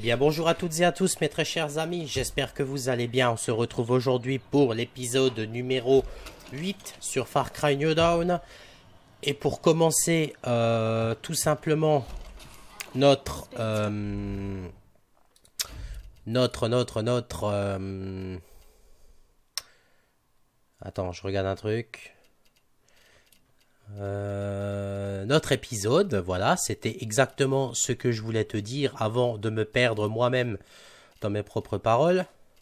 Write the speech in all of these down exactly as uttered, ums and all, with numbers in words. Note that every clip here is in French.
bien bonjour à toutes et à tous mes très chers amis, j'espère que vous allez bien. On se retrouve aujourd'hui pour l'épisode numéro huit sur Far Cry New Dawn. Et pour commencer euh, tout simplement notre euh, notre notre notre euh, attends, je regarde un truc. Euh, notre épisode, voilà, c'était exactement ce que je voulais te dire avant de me perdre moi-même dans mes propres paroles.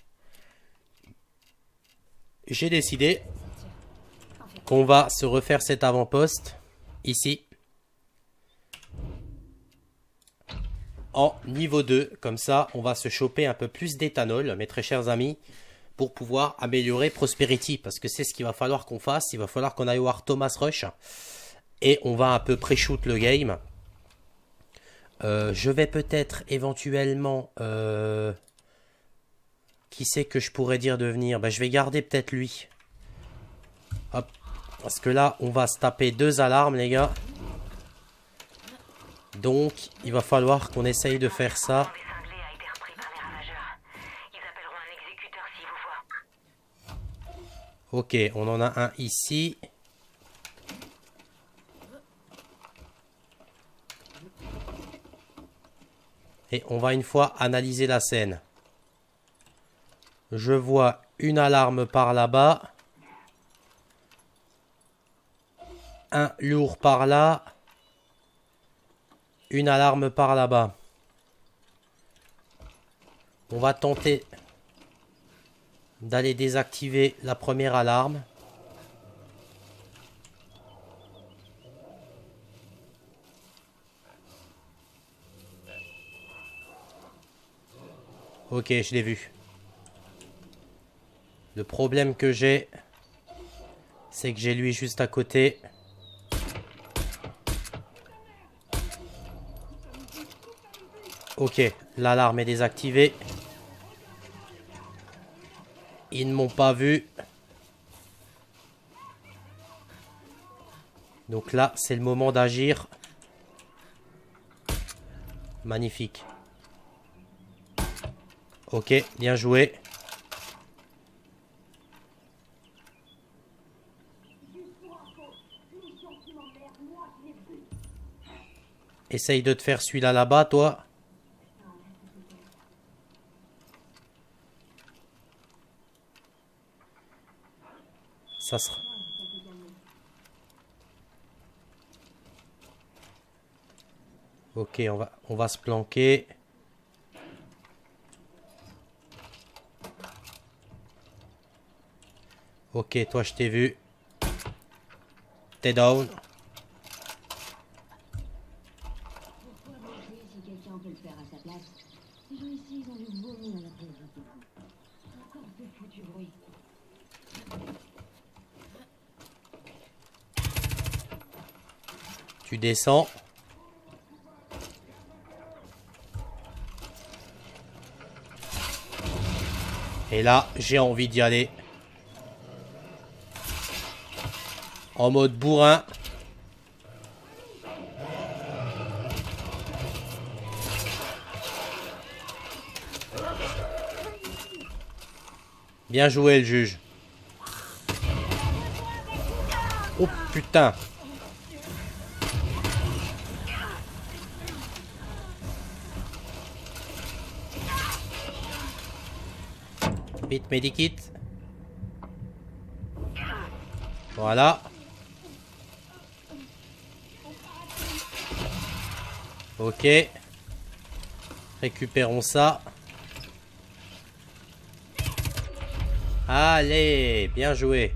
J'ai décidé qu'on va se refaire cet avant-poste ici en niveau deux, comme ça on va se choper un peu plus d'éthanol, mes très chers amis, pour pouvoir améliorer Prosperity, parce que c'est ce qu'il va falloir qu'on fasse. Il va falloir qu'on aille voir Thomas Rush et on va un peu pré-shoot le game. Euh, je vais peut-être éventuellement... Euh, qui c'est que je pourrais dire de venir? Ben, je vais garder peut-être lui. Hop. Parce que là, on va se taper deux alarmes, les gars. Donc, il va falloir qu'on essaye de faire ça. Ok, on en a un ici. Et on va une fois analyser la scène. Je vois une alarme par là-bas. Un lourd par là. Une alarme par là-bas. On va tenter d'aller désactiver la première alarme. Ok, je l'ai vu. Le problème que j'ai, c'est que j'ai lui juste à côté. Ok, l'alarme est désactivée. Ils ne m'ont pas vu. Donc là, c'est le moment d'agir. Magnifique. Ok, bien joué. Essaye de te faire celui-là là-bas, toi. Ça sera... Ok, on va, on va se planquer. Ok, toi je t'ai vu. T'es down. Tu descends. Et là, j'ai envie d'y aller. En mode bourrin. Bien joué le juge. Oh putain. Vite medikit. Voilà. Ok. Récupérons ça. Allez, bien joué.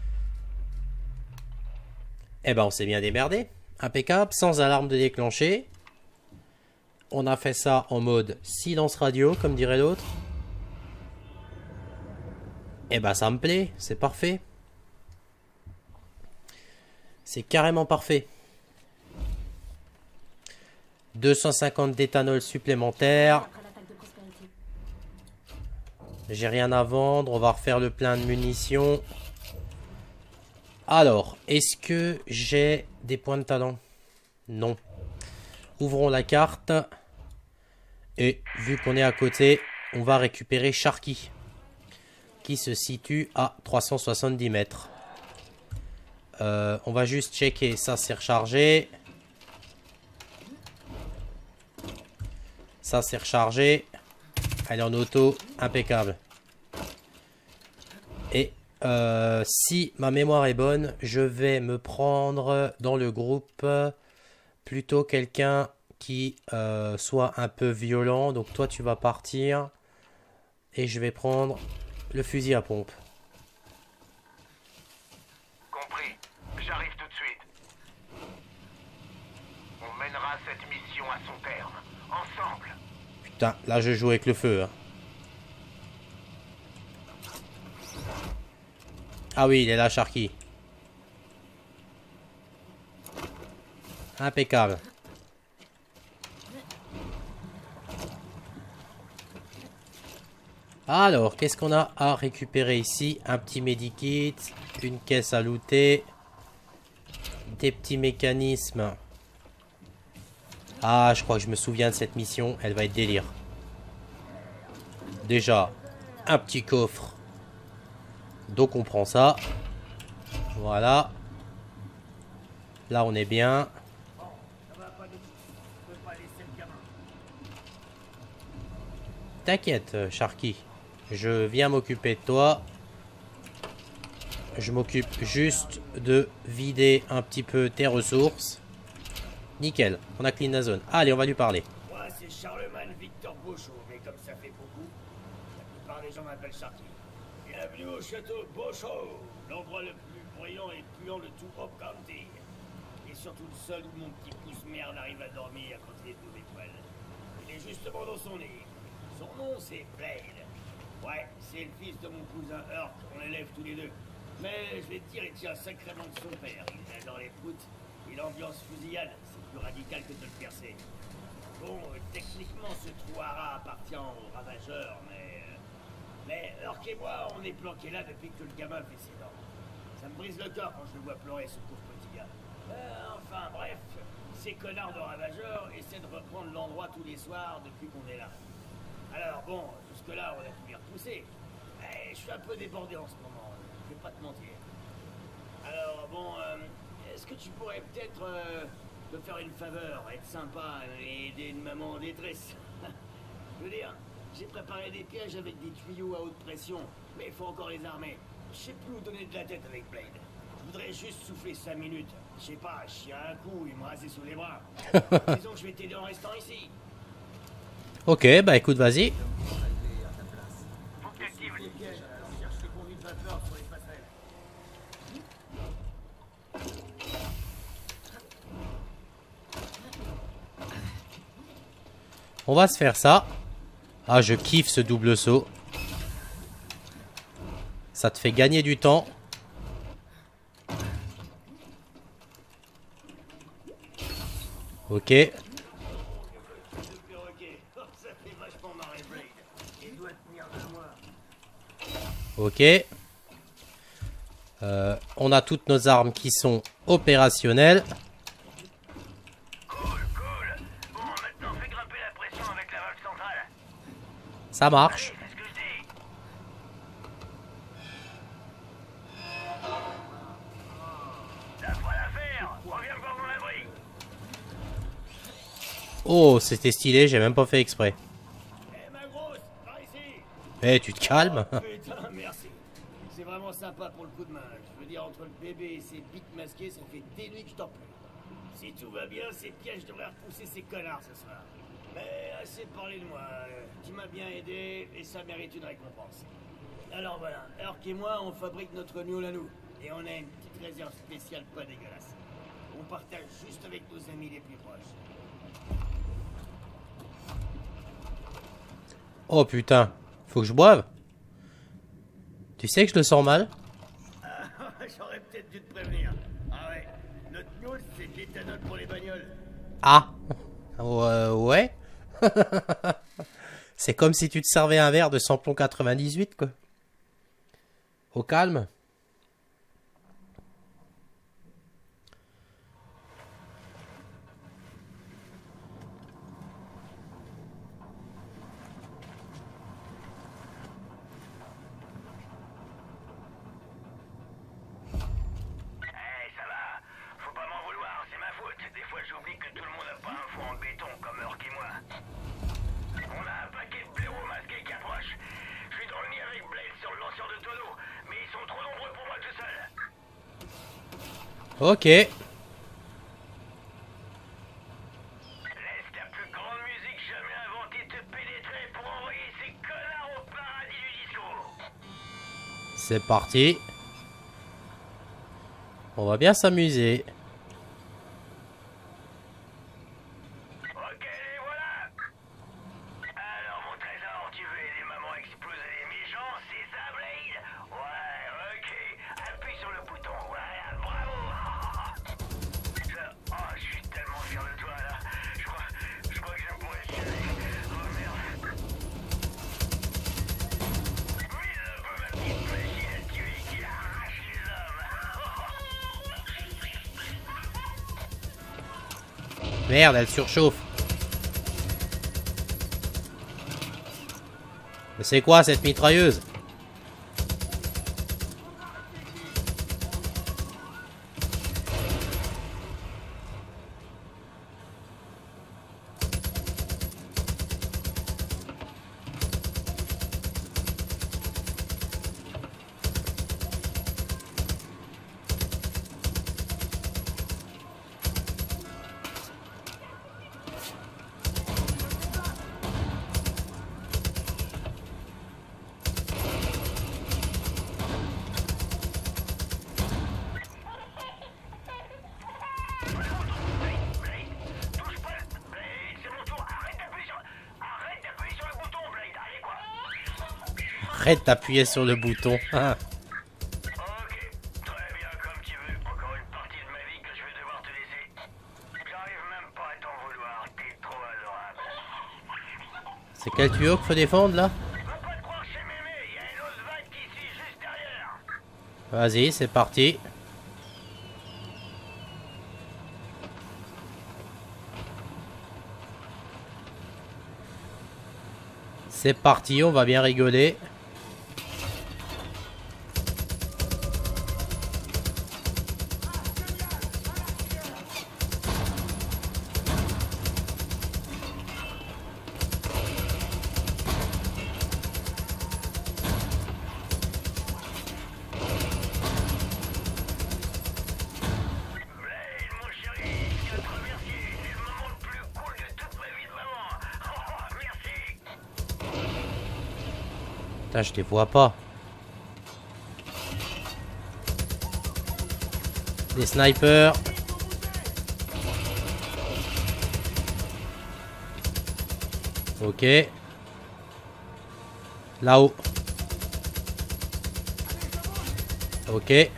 Eh ben, on s'est bien démerdé. Impeccable, sans alarme de déclencher. On a fait ça en mode silence radio, comme dirait l'autre. Eh ben, ça me plaît, c'est parfait. C'est carrément parfait. deux cent cinquante d'éthanol supplémentaire. J'ai rien à vendre. On va refaire le plein de munitions. Alors, est-ce que j'ai des points de talent? Non. Ouvrons la carte. Et vu qu'on est à côté, on va récupérer Sharky, qui se situe à trois cent soixante-dix mètres. Euh, on va juste checker, ça c'est rechargé. Ça c'est rechargé. Elle est en auto, impeccable. Et euh, si ma mémoire est bonne, je vais me prendre dans le groupe plutôt quelqu'un qui euh, soit un peu violent. Donc toi tu vas partir et je vais prendre le fusil à pompe. Compris, j'arrive tout de suite. On mènera cette mission à son terme, ensemble. Putain, là je joue avec le feu. Hein. Ah oui, il est là, Sharky. Impeccable. Alors, qu'est-ce qu'on a à récupérer ici? Un petit medikit, une caisse à looter, des petits mécanismes. Ah, je crois que je me souviens de cette mission, elle va être délire. Déjà, un petit coffre. Donc on prend ça. Voilà. Là on est bien. T'inquiète, Sharky. Je viens m'occuper de toi. Je m'occupe juste de vider un petit peu tes ressources. Nickel, on a clean la zone. Allez, on va lui parler. Moi, c'est Charlemagne Victor Beauchot, mais comme ça fait beaucoup, la plupart des gens m'appellent Sharky. Bienvenue au château Beauchot, l'endroit le plus bruyant et puant de tout Hope County. Et surtout le seul où mon petit pouce merde arrive à dormir quand il est aux étoiles. Il est justement dans son lit. Son nom, c'est Blade. Ouais, c'est le fils de mon cousin Hurt, on l'élève tous les deux. Mais je vais te dire, il tient sacrément de son père. Il adore les proutes et l'ambiance fusillade. C'est plus radical que de le percer. Bon, euh, techniquement, ce trou à rats appartient aux ravageurs, mais... Euh, mais Hurt et moi, on est planqués là depuis que le gamin fait ses dents. Ça me brise le cœur quand je le vois pleurer, ce pauvre petit gars. Euh, enfin, bref, ces connards de ravageurs essaient de reprendre l'endroit tous les soirs depuis qu'on est là. Alors bon, jusque-là, on a pu y repousser. Mais je suis un peu débordé en ce moment, je vais pas te mentir. Alors bon, euh, est-ce que tu pourrais peut-être euh, me faire une faveur, être sympa et aider une maman en détresse? Je veux dire, j'ai préparé des pièges avec des tuyaux à haute pression, mais il faut encore les armer. Je sais plus où donner de la tête avec Blade. Je voudrais juste souffler cinq minutes. Je sais pas, chier un coup, il me raser sous les bras. Disons que je vais t'aider en restant ici. Ok, bah écoute, vas-y. Faut que t'actives Les pièges, alors cherche les conduits de vapeur sur les passerelles. On va se faire ça. Ah, je kiffe ce double saut. Ça te fait gagner du temps. Ok. Ok. Euh, on a toutes nos armes qui sont opérationnelles. Cool, cool. Bon, maintenant fais grimper la pression avec la valve centrale. Ça marche. Allez, c'est ce que je dis. Ça fera l'affaire. Reviens me voir dans l'abri. Oh, c'était stylé, j'ai même pas fait exprès. Eh ma grosse, par ici. Eh, tu te calmes. Putain, merci. C'est vraiment sympa pour le coup de main. Je veux dire, entre le bébé et ses pics masqués, ça fait des nuits que je t'en prie. Si tout va bien, ces pièges devraient repousser ces connards ce soir. Mais assez parlé de moi. Tu m'as bien aidé et ça mérite une récompense. Alors voilà, Hurk et moi, on fabrique notre mule à nous. Et on a une petite réserve spéciale pas dégueulasse. On partage juste avec nos amis les plus proches. Oh putain, faut que je boive. Tu sais que je le sens mal? J'aurais peut-être dû te prévenir. Ah ouais, notre mule, c'est de l'éthanol pour les bagnoles. Ah. Euh, ouais. C'est comme si tu te servais un verre de samplon quatre-vingt-dix-huit, quoi. Au calme. Ok. Laisse la plus grande musique jamais inventée te pénétrer pour envoyer ces connards au paradis du disco. C'est parti. On va bien s'amuser. Ok, les voilà. Alors mon trésor, tu veux aider maman à exploser les méchants, c'est ça Blade? Ouais, ok. Appuie sur le bouton, voilà, bravo. Ça- Oh, je suis tellement fier de toi là. Je crois, je crois que je pourrais le chialer. Oh merde. Mise un peu ma petite machine à tuer qui arrache les hommes. Merde, elle surchauffe. Mais c'est quoi cette mitrailleuse? Touche pas. Blade, c'est mon tour. Arrête d'appuyer sur... Arrête d'appuyer sur le bouton, Blade. Allez, quoi. Arrête d'appuyer sur le bouton. Ah. Ok, très bien, comme tu veux. Encore une partie de ma vie que je vais devoir te laisser. J'arrive même pas à t'en vouloir. T'es trop adorable. C'est quel tuyau qu'il faut défendre là? Va pas te croire chez Mémé. Il y a une autre vague ici, juste derrière. Vas-y, c'est parti. C'est parti, on va bien rigoler. Blade, mon chéri, je tiens à te remercier. C'est le moment le plus cool de toute ma vie de maman. Oh, merci. Putain, je les vois pas. Des snipers. Ok. Là-haut. Ok.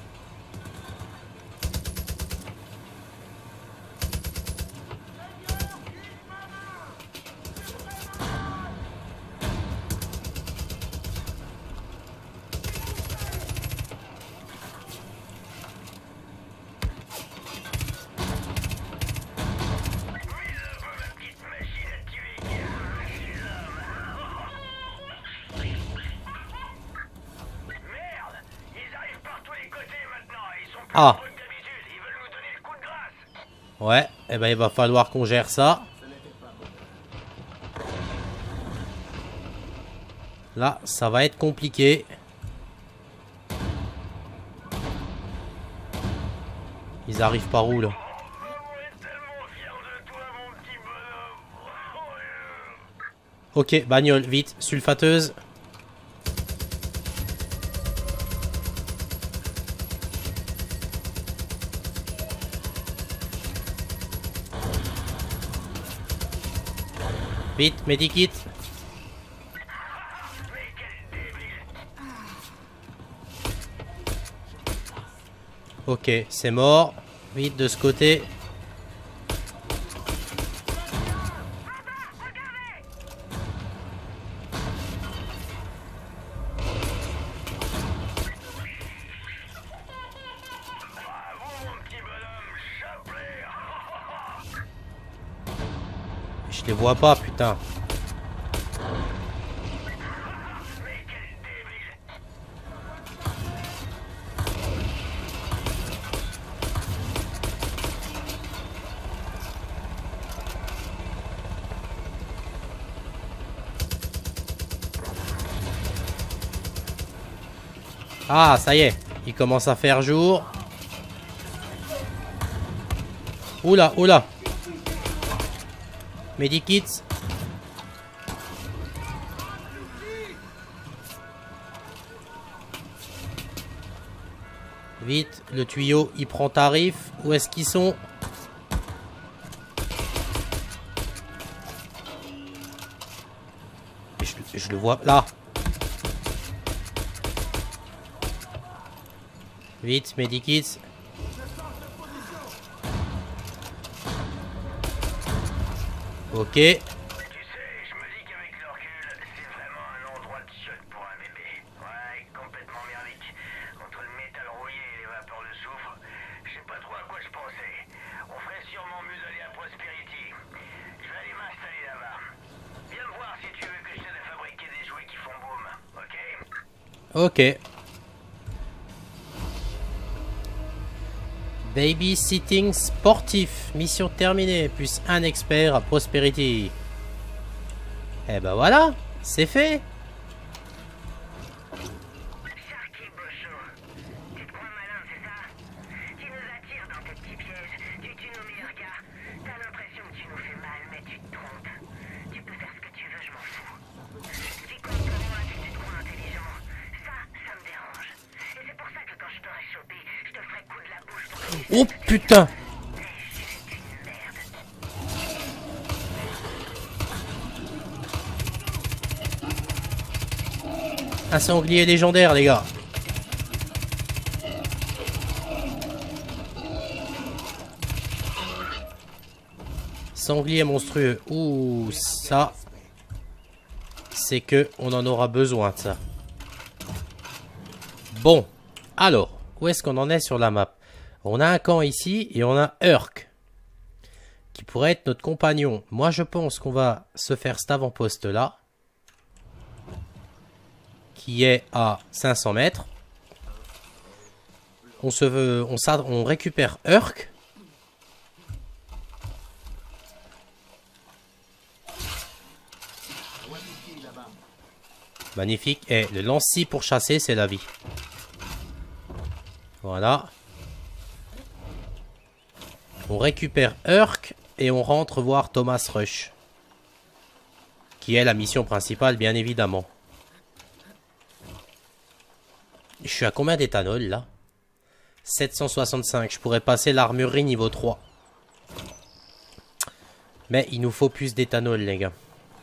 Merde, ils arrivent par tous les côtés maintenant. Ils sont plus Ah. nombreux que d'habitude. Ils veulent nous donner le coup de grâce. Ouais, et ben il va falloir qu'on gère ça. Là, ça va être compliqué. Ils arrivent par où là? Oh, on est tellement fiers de toi, mon petit bonhomme. Ok, bagnole, vite, sulfateuse. Vite, medikit. Mais quel débile. Ok, c'est mort. Vite de ce côté. Bravo, mon petit bonhomme. Chapelet. Je les vois pas, putain. Mais quel débile. Ah, ça y est. Il commence à faire jour. Oula, oula. Medikits. Vite, le tuyau, il prend tarif. Où est-ce qu'ils sont? je, je le vois là. Vite, medikits. Ok. Tu sais, je me dis qu'avec le recul, c'est vraiment un endroit de chiotte pour un bébé. Ouais, complètement merdique. Entre le métal rouillé et les vapeurs de soufre, je sais pas trop à quoi je pensais. On ferait sûrement mieux d'aller à Prosperity. Je vais aller m'installer là-bas. Viens me voir si tu veux que je t'aide à fabriquer des jouets qui font boum, ok? Ok. Babysitting sportif. Mission terminée. Plus un expert à Prosperity. Eh ben voilà. C'est fait. Sharky Bocho, tu te crois malin, c'est ça? Tu nous attires dans tes petits pièges, tu tues nos meilleurs gars. T'as l'impression que tu nous fais mal, mais tu te trompes. Tu peux faire ce que tu veux, je m'en fous. Tu comptes pour moi si tu te crois intelligent. Ça, ça me dérange. Et c'est pour ça que quand je t'aurai chopé, je te ferai coup de la bouche pour que tu Oh putain. Un sanglier légendaire, les gars. Sanglier monstrueux. Ouh, ça. C'est que on en aura besoin de ça. Bon. Alors, où est-ce qu'on en est sur la map? On a un camp ici et on a Urk. Qui pourrait être notre compagnon. Moi, je pense qu'on va se faire cet avant-poste là. Qui est à cinq cents mètres. On se veut, on, on récupère Urk. Magnifique. Et le lance-scie pour chasser, c'est la vie. Voilà. On récupère Urk et on rentre voir Thomas Rush. Qui est la mission principale, bien évidemment. Je suis à combien d'éthanol là? sept cent soixante-cinq. Je pourrais passer l'armurerie niveau trois. Mais il nous faut plus d'éthanol, les gars.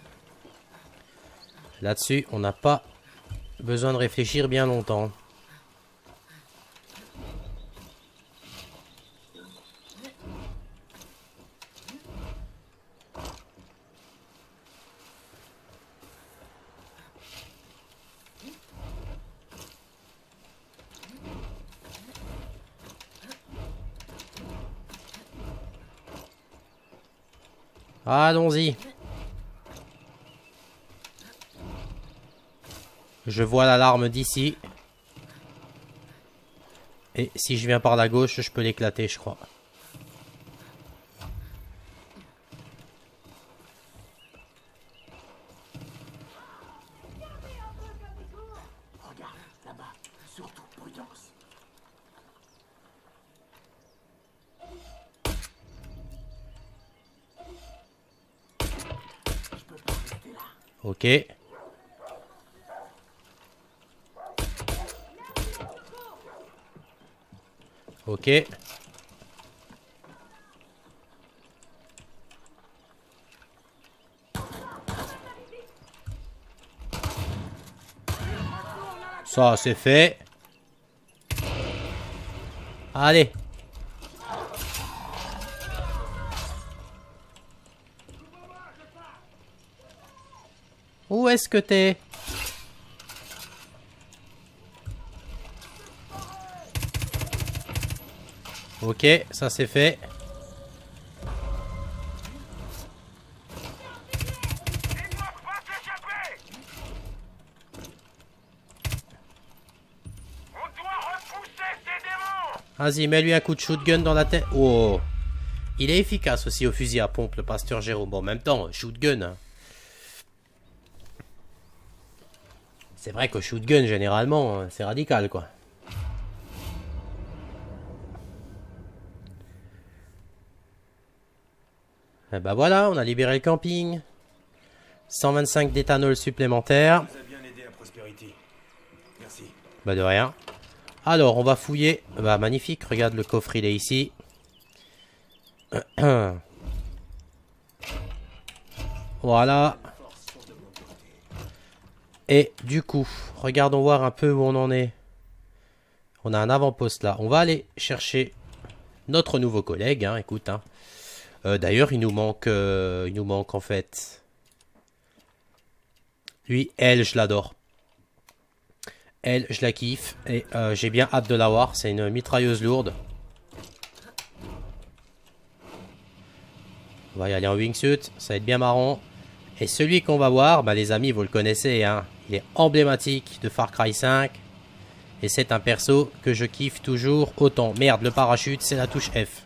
Là-dessus, on n'a pas besoin de réfléchir bien longtemps. Allons-y. Je vois l'alarme d'ici. Et si je viens par la gauche, je peux l'éclater, je crois. Regarde, là-bas, surtout prudence. Je peux pas rester là. Ok. Ok. Ça, c'est fait. Allez. Où est-ce que t'es? Ok, ça c'est fait. Dis-moi pas s'échapper! On doit repousser ces démons! Vas-y, mets-lui un coup de shotgun dans la tête. Oh. Il est efficace aussi au fusil à pompe, le pasteur Jérôme. Bon, en même temps, shotgun. Hein. C'est vrai qu'au shotgun, généralement, c'est radical, quoi. Et bah voilà, on a libéré le camping. cent vingt-cinq d'éthanol supplémentaire. Ça a bien aidé à Prosperity. Merci. Bah de rien. Alors, on va fouiller. Bah magnifique, regarde le coffre, il est ici. Voilà. Et du coup, regardons voir un peu où on en est. On a un avant-poste là. On va aller chercher notre nouveau collègue. Hein, écoute. Hein. Euh, D'ailleurs, il nous manque, euh, il nous manque en fait. Lui, elle, je l'adore. Elle, je la kiffe. Et euh, j'ai bien hâte de la voir. C'est une mitrailleuse lourde. On va y aller en wingsuit. Ça va être bien marrant. Et celui qu'on va voir, bah les amis, vous le connaissez. Hein, il est emblématique de Far Cry cinq. Et c'est un perso que je kiffe toujours autant. Merde, le parachute, c'est la touche F.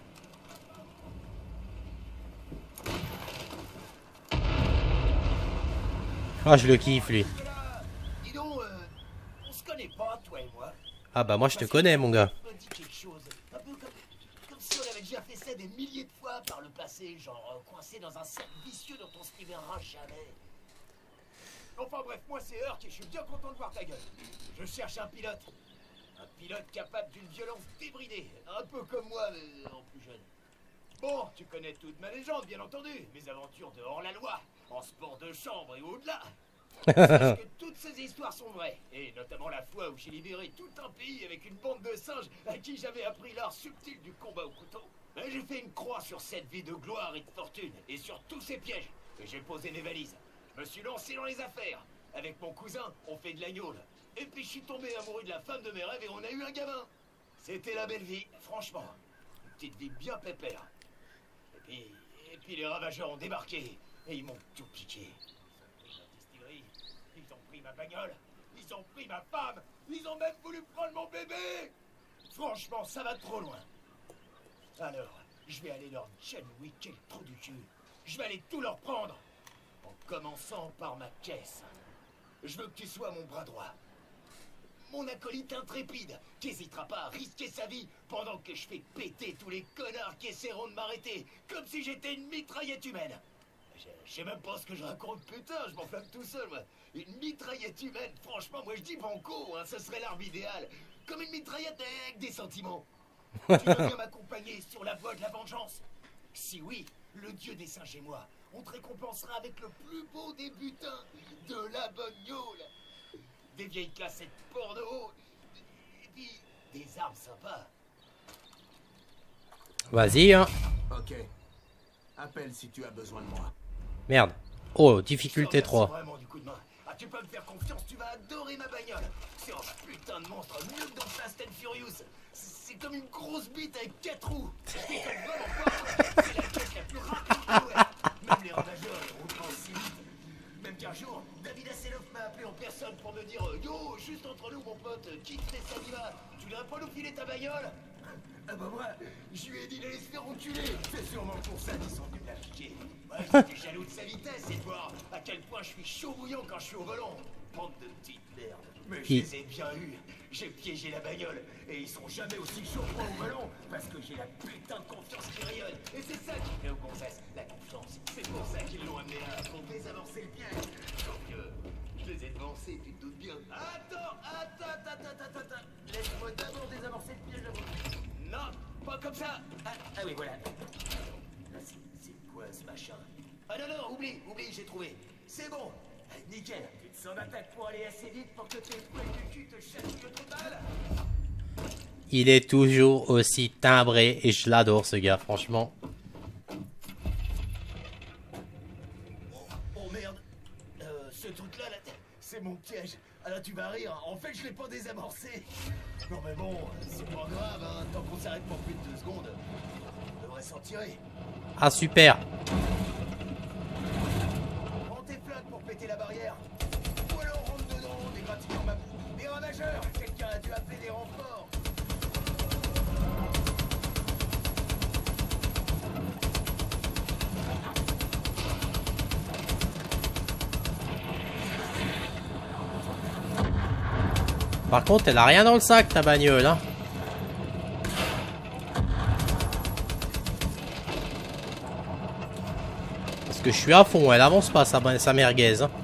Ah, je le kiffe, lui. Dis donc, euh, on se connaît pas, toi et moi. Ah bah moi, je te connais, mon gars. Me dis quelque chose. Un peu comme, comme si on avait déjà fait ça des milliers de fois par le passé, genre euh, coincé dans un cercle vicieux dont on se libérera jamais. Enfin bref, moi c'est Hurk et je suis bien content de voir ta gueule. Je cherche un pilote. Un pilote capable d'une violence débridée. Un peu comme moi, mais en plus jeune. Bon, tu connais toute ma légende, bien entendu. Mes aventures de hors-la-loi, en sport de chambre et au-delà. Parce que toutes ces histoires sont vraies. Et notamment la fois où j'ai libéré tout un pays avec une bande de singes à qui j'avais appris l'art subtil du combat au couteau. Et j'ai fait une croix sur cette vie de gloire et de fortune, et sur tous ces pièges. Et j'ai posé mes valises. Je me suis lancé dans les affaires. Avec mon cousin, on fait de la gnôle. Et puis je suis tombé amoureux de la femme de mes rêves et on a eu un gamin. C'était la belle vie, franchement. Une petite vie bien pépère. Et puis, et puis les ravageurs ont débarqué et ils m'ont tout piqué. Ils ont pris ma bagnole, ils ont pris ma femme, ils ont même voulu prendre mon bébé. Franchement, ça va trop loin. Alors, je vais aller leur Chadwicker le trou du cul. Je vais aller tout leur prendre. En commençant par ma caisse. Je veux que tu sois mon bras droit. Mon acolyte intrépide, qui n'hésitera pas à risquer sa vie pendant que je fais péter tous les connards qui essaieront de m'arrêter, comme si j'étais une mitraillette humaine. Je, je sais même pas ce que je raconte, putain, je m'enflamme tout seul, moi. Une mitraillette humaine, franchement, moi je dis banco, hein, ce serait l'arme idéale. Comme une mitraillette avec des sentiments. Tu veux bien m'accompagner sur la voie de la vengeance? Si oui, le dieu des singes et moi, on te récompensera avec le plus beau des butins, de la bonne gnôle. Des vieilles cassettes porno, et puis des armes sympas. Vas-y, hein. Ok. Appelle si tu as besoin de moi. Merde. Oh, difficulté trois. Vraiment du coup de main. Ah, tu peux me faire confiance, tu vas adorer ma bagnole. C'est un putain de monstre, mieux que dans Fast and Furious. C'est comme une grosse bite avec quatre roues. C'est comme vraiment pas. C'est la caisse la plus rapide de l'Ouest. Même les ravageurs roulent pas aussi vite. Même qu'un jour, David Hasselhoff m'a appelé en personne pour me dire « Yo, juste entre nous, mon pote, quitte les salivas. Tu voudrais pas nous filer ta bagnole ?» Ah bah moi, je lui ai dit d'aller se faire enculer. C'est sûrement pour ça qu'ils sont venus me la piquer. Moi, j'étais jaloux de sa vitesse et de voir à quel point je suis chaud bouillant quand je suis au volant. Bande de petites merdes. Mais je les ai bien eus. J'ai piégé la bagnole et ils sont jamais aussi chauds que moi au volant parce que j'ai la putain de confiance qui rayonne. Et c'est ça qui plaît aux gonzesses, la confiance. C'est pour ça qu'ils l'ont amené là, pour désamorcer le piège. Donc, euh, je les ai devancés, tu te doutes bien. Attends, attends, attends, attends, attends. Laisse-moi d'abord désamorcer le piège avant. Non, pas comme ça. Ah, ah oui, voilà. Là, c'est quoi ce machin? Ah non, non, oublie, oublie, j'ai trouvé. C'est bon. Nickel. Tu te sens d'attaque pour aller assez vite pour que tes poils du cul te chatouillent le trou de balle? Il est toujours aussi timbré et je l'adore ce gars, franchement. Oh, oh merde. Euh, ce truc-là, là, c'est mon piège. Ah là, tu vas rire. En fait, je l'ai pas désamorcé. Non mais bon, c'est pas grave, hein. Tant qu'on s'arrête pour plus de deux secondes, on devrait s'en tirer. Ah super. Prends tes flingues pour péter la barrière. Ou alors rentre dedans, dégratignant ma boue. Des ravageurs, quelqu'un a dû appeler des renforts. Par contre, elle a rien dans le sac, ta bagnole, hein. Parce que je suis à fond, elle avance pas sa, sa merguez. Hein.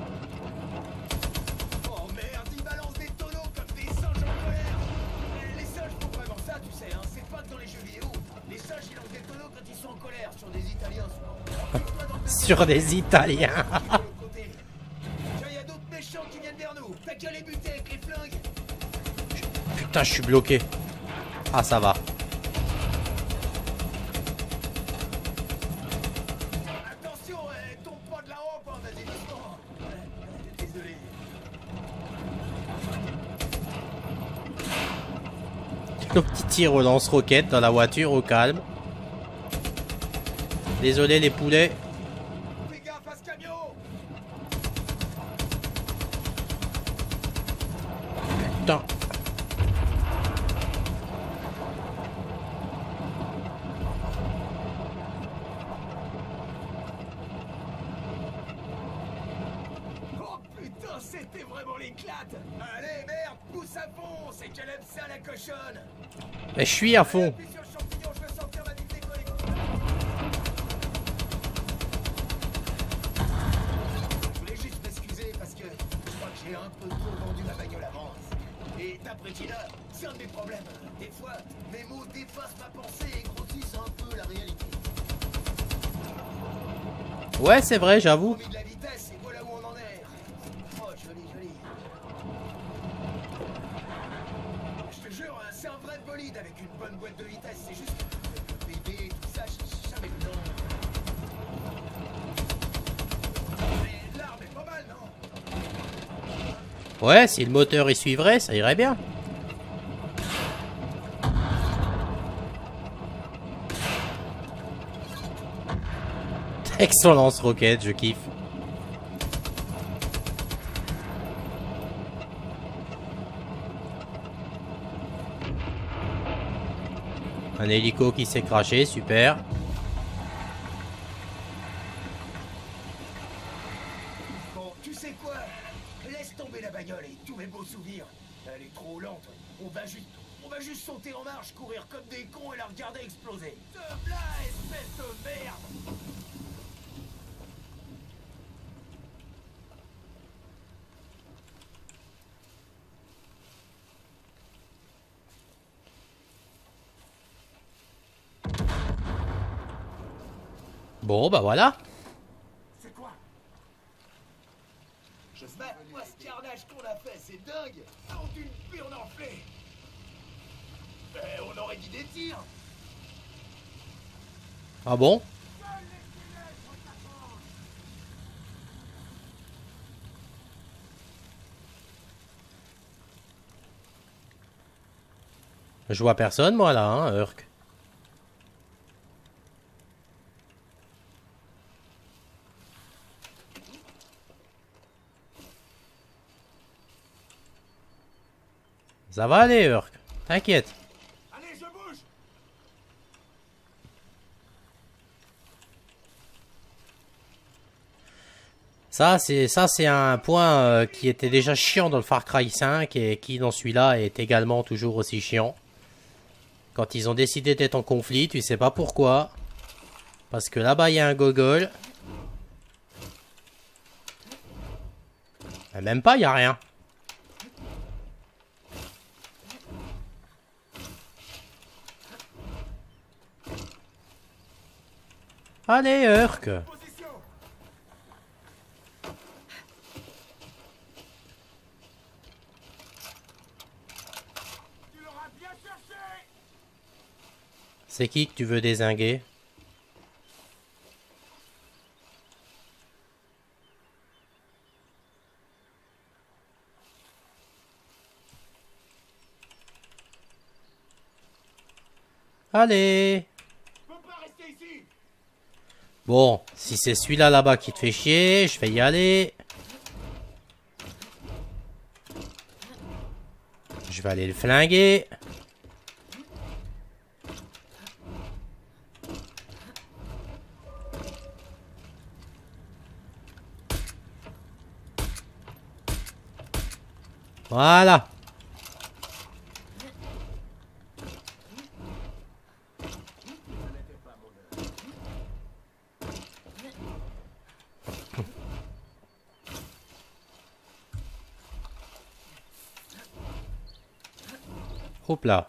Oh merde, ils balancent des tonneaux comme des singes en colère. Les singes font vraiment ça, tu sais, hein. C'est pas que dans les jeux vidéo. Les singes, ils lancent des tonneaux quand ils sont en colère, sur des Italiens souvent. Sur des Italiens. Tiens, y a d'autres méchants qui viennent vers nous. T'as qu'à les buter avec les flingues. Putain, je suis bloqué. Ah, ça va. Attention, eh, tombe pas de la rampe, hein, vas-y, doucement. Euh, Désolé. Le petit tir au lance-roquette dans la voiture au calme. Désolé les poulets. Fais gaffe à ce camion. Putain. Oh putain, c'était vraiment l'éclate. Allez, merde, pousse à fond. C'est qu'elle aime ça, la cochonne. Mais je suis à fond. Appuie sur le champignon, je veux sortir ma vitesse collective. Je voulais juste m'excuser parce que je crois que j'ai un peu trop vendu ma bagnole avant. Et d'après Tina, c'est un de mes problèmes. Des fois, mes mots dépassent ma pensée et grossissent un peu la réalité. Ouais, c'est vrai, j'avoue. J'ai mis de la vitesse et voilà où on en est. Oh, joli, joli. Je te jure, hein, c'est un vrai bolide avec une bonne boîte de vitesse. C'est juste que le bébé, tout ça, j'ai jamais le temps. Mais l'arme est pas mal, non? Ouais, si le moteur y suivrait, ça irait bien. Excellent lance-roquette, je kiffe. Un hélico qui s'est craché, super. Bon, tu sais quoi? Laisse tomber la bagnole et tous mes beaux souvenirs. Elle est trop lente. On va juste... On va juste sauter en marche, courir comme des cons et la regarder exploser. Te v'là, espèce de merde! Bon, bah voilà. C'est quoi? Je sais pas, moi, ce carnage qu'on a fait, c'est dingue! Oh, d'une pure enflée! Eh, on aurait dit des tirs! Ah bon? Je vois personne, moi, là, hein, Urk. Ça va aller, Urk. T'inquiète. Allez, je bouge! Ça, c'est ça, c'est un point euh, qui était déjà chiant dans le Far Cry cinq et qui, dans celui-là, est également toujours aussi chiant. Quand ils ont décidé d'être en conflit, tu sais pas pourquoi. Parce que là-bas, il y a un gogol. Mais même pas, il y a rien. Allez, Urk. Position! Tu l'auras bien cherché! C'est qui que tu veux dézinguer? Allez. Faut pas rester ici! Bon, si c'est celui-là là-bas qui te fait chier, je vais y aller. Je vais aller le flinguer. Voilà. Hop là.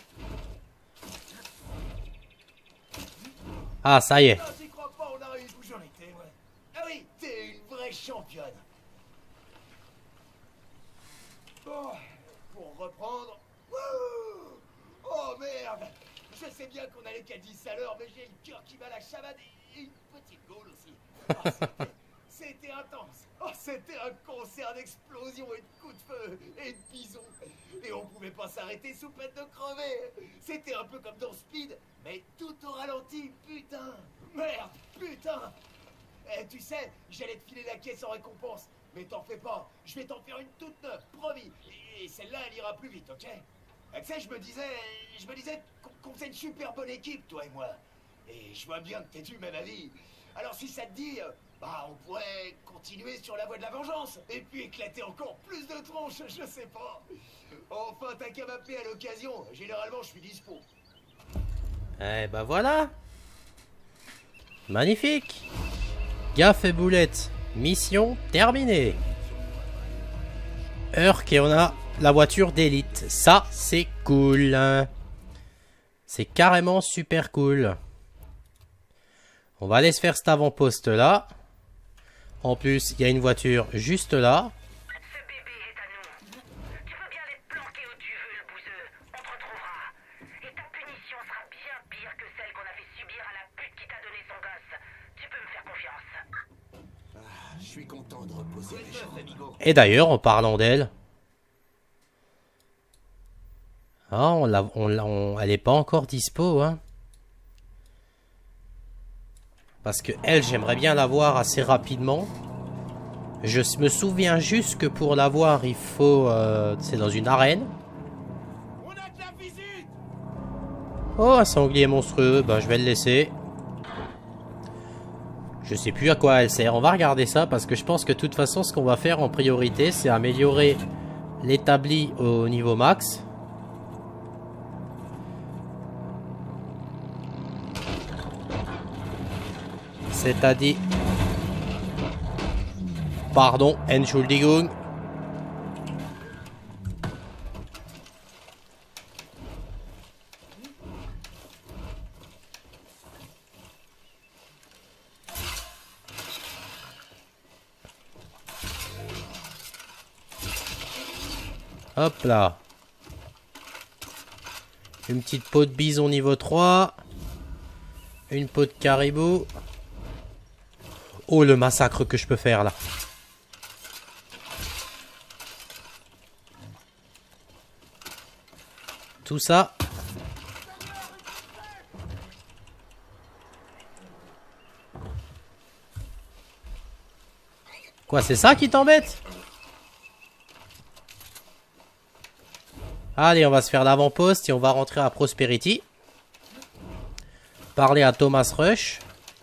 Ah, ça y est. Ah, t'y crois pas, on arrive où j'en étais, ouais. Ah oui, t'es une vraie championne. Bon, pour reprendre... Wouh! Oh merde! Je sais bien qu'on allait qu'à dix à l'heure, mais j'ai le cœur qui va la chamade et une petite gaule aussi. Oh, c'était- c'était intense. Oh, c'était un concert d'explosions et de coups de feu et de bisous. Et on pouvait pas s'arrêter sous peine de crever. C'était un peu comme dans Speed, mais tout au ralenti, putain. Merde, putain. Eh, tu sais, j'allais te filer la caisse en récompense. Mais t'en fais pas, je vais t'en faire une toute neuve, promis. Et celle-là, elle ira plus vite, ok? Tu sais, je me disais, je me disais qu'on qu'on faisait une super bonne équipe, toi et moi. Et je vois bien que t'es du même avis. Alors si ça te dit, euh, bah on pourrait continuer sur la voie de la vengeance. Et puis éclater encore plus de tronches, je sais pas. Enfin, t'as qu'à m'appeler à l'occasion. Généralement, je suis dispo. Eh ben voilà. Magnifique. Gaffe et boulette. Mission terminée. Urk et on a la voiture d'élite. Ça, c'est cool. C'est carrément super cool. On va aller se faire cet avant-poste là. En plus, il y a une voiture juste là. Ce bébé est à nous. Tu peux bien aller te planquer où tu veux, le bouseux. On te retrouvera. Et ta punition sera bien pire que celle qu'on a fait subir à la pute qui t'a donné son gosse. Tu peux me faire confiance. Je suis content de reposer les jambes. Et d'ailleurs, en parlant d'elle... Ah, on l'a, on, l'a- on- elle est pas encore dispo, hein. Parce que elle, j'aimerais bien la voir assez rapidement. Je me souviens juste que pour la voir, il faut... euh, c'est dans une arène. On a de la visite. Oh, un sanglier monstrueux. Ben, je vais le laisser. Je sais plus à quoi elle sert. On va regarder ça parce que je pense que de toute façon, ce qu'on va faire en priorité, c'est améliorer l'établi au niveau max. C'est-à-dire... Pardon, Entschuldigung. Hop là. Une petite peau de bison niveau trois. Une peau de caribou. Oh, le massacre que je peux faire là. Tout ça. Quoi, c'est ça qui t'embête? Allez, on va se faire l'avant-poste et on va rentrer à Prosperity. Parler à Thomas Rush.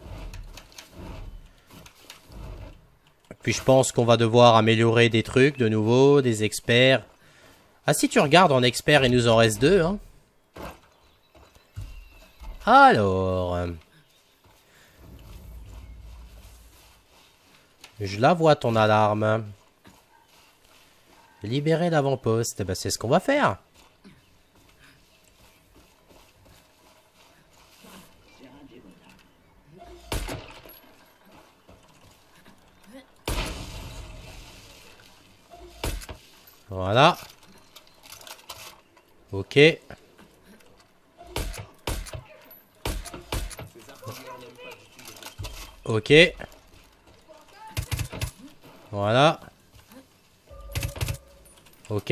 Puis je pense qu'on va devoir améliorer des trucs de nouveau, des experts. Ah, si tu regardes en expert, il nous en reste deux. Hein. Alors... Je la vois ton alarme. Libérer l'avant-poste. Ben, c'est ce qu'on va faire. Voilà. Ok. Ok. Voilà. Ok.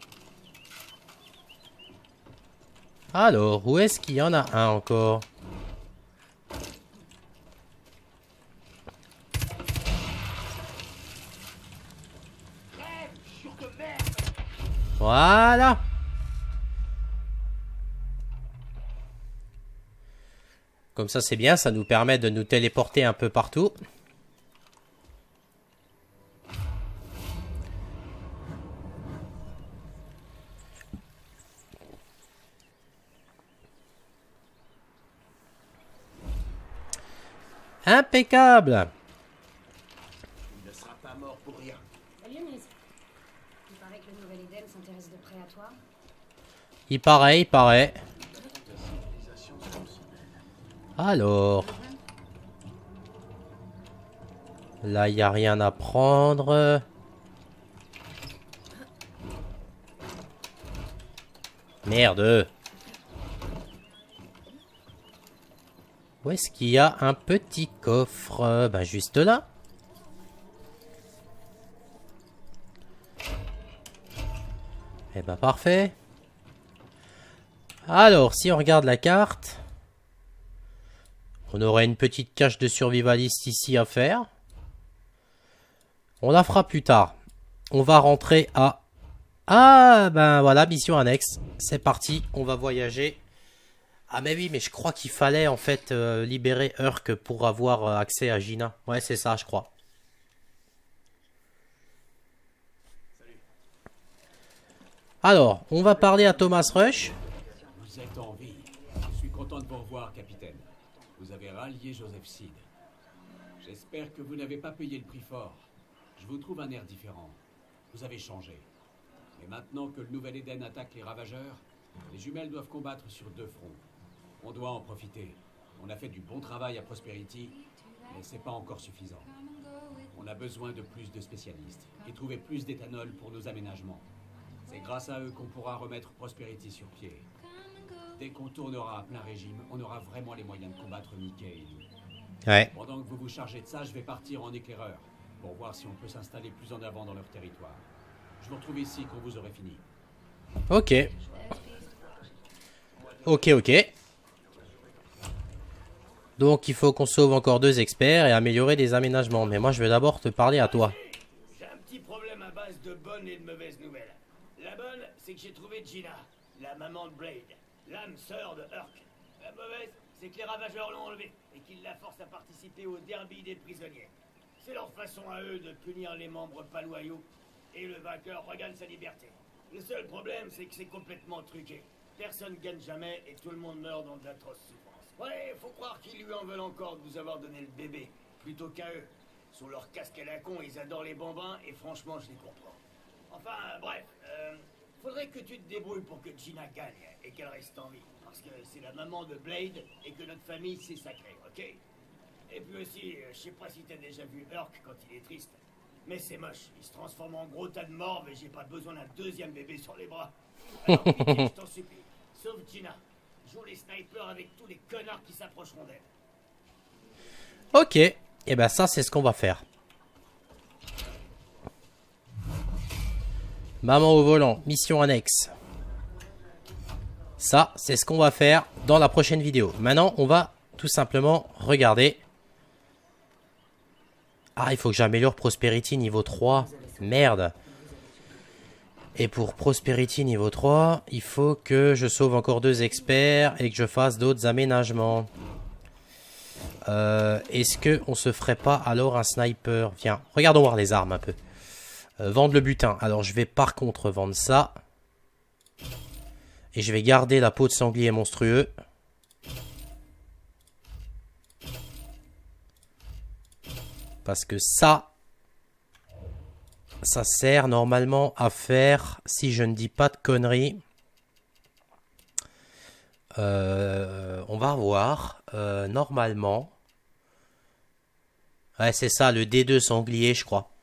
Alors, où est-ce qu'il y en a un encore? Voilà. Comme ça, c'est bien. Ça nous permet de nous téléporter un peu partout. Impeccable. Il ne sera pas mort pour rien. Salut Miss. Il paraît que le nouvel Eden s'intéresse de près à toi. Il paraît, il paraît. Alors. Là, il n'y a rien à prendre. Merde. Où est-ce qu'il y a un petit coffre? Ben, juste là. Eh ben, parfait. Alors, si on regarde la carte, on aurait une petite cache de survivaliste ici à faire. On la fera plus tard. On va rentrer à... Ah, ben voilà, mission annexe. C'est parti, on va voyager. Ah mais oui, mais je crois qu'il fallait en fait euh, libérer Urk pour avoir euh, accès à Gina. Ouais, c'est ça, je crois. Alors, on va parler à Thomas Rush. Vous êtes en vie. Je suis content de vous revoir, capitaine. Vous avez rallié Joseph Seed. J'espère que vous n'avez pas payé le prix fort. Je vous trouve un air différent. Vous avez changé. Mais maintenant que le Nouvel Eden attaque les ravageurs, les jumelles doivent combattre sur deux fronts. On doit en profiter. On a fait du bon travail à Prosperity, mais c'est pas encore suffisant. On a besoin de plus de spécialistes et trouver plus d'éthanol pour nos aménagements. C'est grâce à eux qu'on pourra remettre Prosperity sur pied. Dès qu'on tournera à plein régime, on aura vraiment les moyens de combattre Mickey et nous. Ouais. Pendant que vous vous chargez de ça, je vais partir en éclaireur pour voir si on peut s'installer plus en avant dans leur territoire. Je vous retrouve ici quand vous aurez fini. Ok. Ok, ok. Donc il faut qu'on sauve encore deux experts et améliorer des aménagements. Mais moi je vais d'abord te parler à toi. J'ai un petit problème à base de bonnes et de mauvaises nouvelles. La bonne, c'est que j'ai trouvé Gina, la maman de Blade, l'âme sœur de Urk. La mauvaise, c'est que les ravageurs l'ont enlevée et qu'ils la forcent à participer au derby des prisonniers. C'est leur façon à eux de punir les membres pas loyaux et le vainqueur regagne sa liberté. Le seul problème, c'est que c'est complètement truqué. Personne gagne jamais et tout le monde meurt dans d'atroces souffrances. Ouais, faut croire qu'ils lui en veulent encore de vous avoir donné le bébé, plutôt qu'à eux. Sur leur casque à la con, ils adorent les bambins et franchement, je les comprends. Enfin, bref, euh, faudrait que tu te débrouilles pour que Gina gagne et qu'elle reste en vie. Parce que c'est la maman de Blade et que notre famille, c'est sacré, ok? Et puis aussi, je sais pas si t'as déjà vu Urk quand il est triste. Mais c'est moche, il se transforme en gros tas de morve et j'ai pas besoin d'un deuxième bébé sur les bras. Alors pitié, je t'en supplie, sauve Gina. Joue les snipers avec tous les connards qui s'approcheront d'elle. Ok. Et eh ben ça c'est ce qu'on va faire. Maman au volant, mission annexe. Ça c'est ce qu'on va faire dans la prochaine vidéo. Maintenant on va tout simplement regarder. Ah, il faut que j'améliore Prosperity niveau trois. Merde. Et pour Prosperity niveau trois, il faut que je sauve encore deux experts et que je fasse d'autres aménagements. Euh, Est-ce que on se ferait pas alors un sniper? Viens, regardons voir les armes un peu. Euh, vendre le butin. Alors je vais par contre vendre ça. Et je vais garder la peau de sanglier monstrueux. Parce que ça, ça sert normalement à faire, si je ne dis pas de conneries, euh, on va voir, euh, normalement, ouais c'est ça, le D deux sanglier je crois.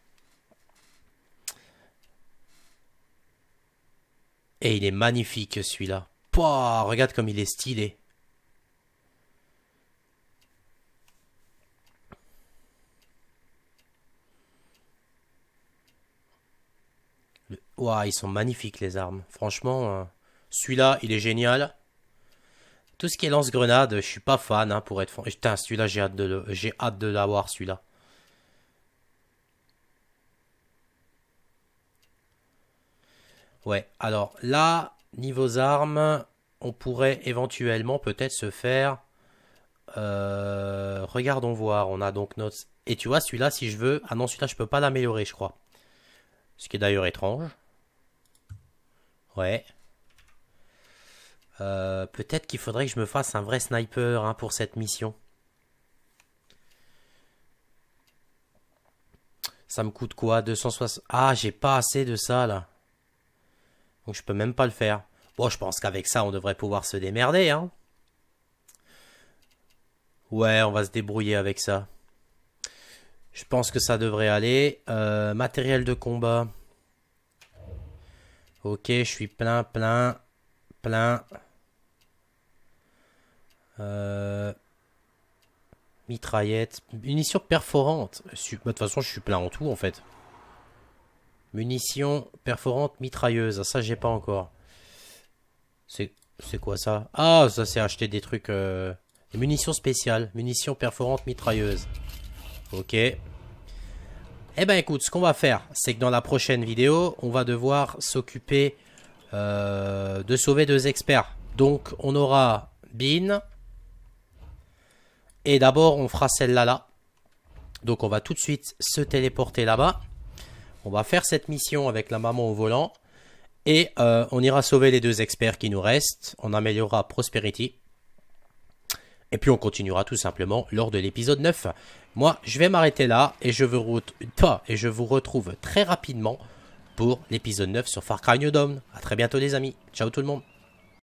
Et il est magnifique celui-là. Pouah, regarde comme il est stylé. Ouah, ils sont magnifiques les armes. Franchement, euh, celui-là, il est génial. Tout ce qui est lance-grenade, je suis pas fan, hein, pour être franc. Putain, celui-là, j'ai hâte de le, j'ai hâte de l'avoir, celui-là. Ouais, alors là, niveau armes, on pourrait éventuellement peut-être se faire... Euh, regardons voir, on a donc notre... Et tu vois, celui-là, si je veux... Ah non, celui-là, je peux pas l'améliorer, je crois. Ce qui est d'ailleurs étrange. Ouais. Euh, peut-être qu'il faudrait que je me fasse un vrai sniper hein, pour cette mission. Ça me coûte quoi? deux cent soixante... Ah, j'ai pas assez de ça, là. Donc je peux même pas le faire. Bon, je pense qu'avec ça, on devrait pouvoir se démerder, hein. Ouais, on va se débrouiller avec ça. Je pense que ça devrait aller. Euh, matériel de combat. Ok, je suis plein, plein, plein. Euh, mitraillette. Munitions perforantes. De toute façon, je suis plein en tout, en fait. Munitions perforantes mitrailleuses. Ça, j'ai pas encore. C'est quoi ça? Ah, ça, c'est acheter des trucs... Euh, des munitions spéciales. Munitions perforantes mitrailleuses. Ok. Eh ben écoute, ce qu'on va faire, c'est que dans la prochaine vidéo, on va devoir s'occuper euh, de sauver deux experts. Donc on aura Bean. Et d'abord on fera celle-là là. Donc on va tout de suite se téléporter là-bas. On va faire cette mission avec la maman au volant. Et euh, on ira sauver les deux experts qui nous restent. On améliorera Prosperity. Et puis on continuera tout simplement lors de l'épisode neuf. Moi, je vais m'arrêter là et je, vous et je vous retrouve très rapidement pour l'épisode neuf sur Far Cry New Dawn. A très bientôt les amis. Ciao tout le monde.